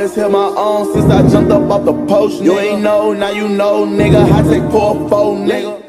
always held my own since I jumped up off the post. You ain't know, now you know, nigga. I take 4-4, nigga.